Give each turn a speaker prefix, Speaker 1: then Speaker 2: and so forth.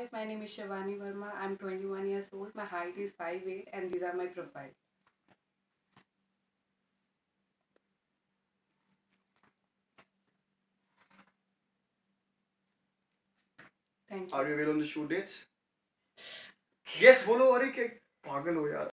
Speaker 1: Hi, my name is Shivani Verma. I'm 21 years old. My height is 5'8" and these are my profile. Thank you.
Speaker 2: Are you available on the shoot dates? Yes, बोलो अरे क्या पागल हो यार